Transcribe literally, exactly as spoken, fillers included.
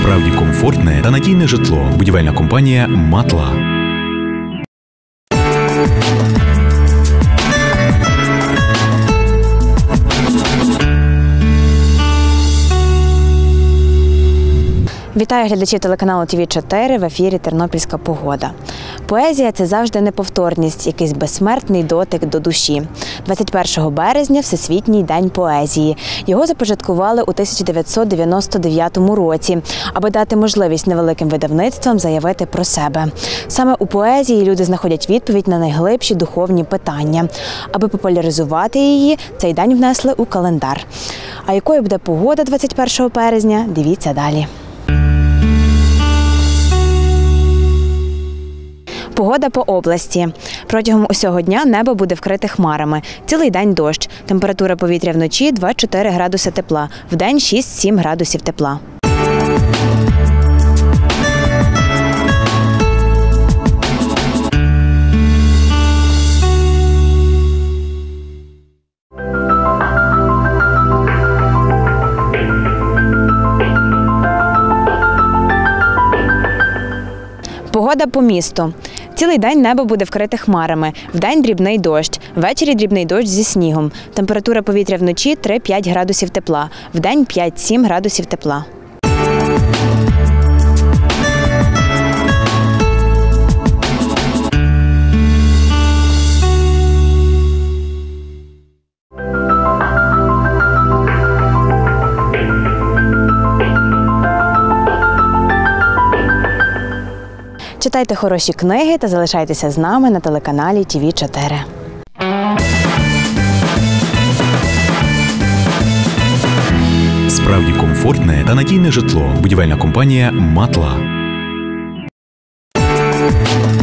Справді комфортне та надійне житло. Будівельна компанія «Матла». Вітаю глядачів телеканалу Ті Ві чотири, в ефірі «Тернопільська погода». Поезія – це завжди неповторність, якийсь безсмертний дотик до душі. двадцять першого березня – Всесвітній день поезії. Його започаткували у тисяча дев'ятсот дев'яносто дев'ятому році, аби дати можливість невеликим видавництвам заявити про себе. Саме у поезії люди знаходять відповідь на найглибші духовні питання. Аби популяризувати її, цей день внесли у календар. А якою буде погода двадцять першого березня – дивіться далі. Погода по області. Протягом усього дня небо буде вкрите хмарами. Цілий день дощ. Температура повітря вночі – два-чотири градуси тепла. Вдень – шість-сім градусів тепла. Погода по місту. Цілий день небо буде вкрите хмарами. Вдень дрібний дощ. Ввечері дрібний дощ зі снігом. Температура повітря вночі – три-п'ять градусів тепла. Вдень – п'ять-сім градусів тепла. Читайте хороші книги та залишайтеся з нами на телеканалі Ті Ві чотири. Справді комфортне та надійне житло. Будівельна компанія «Матла».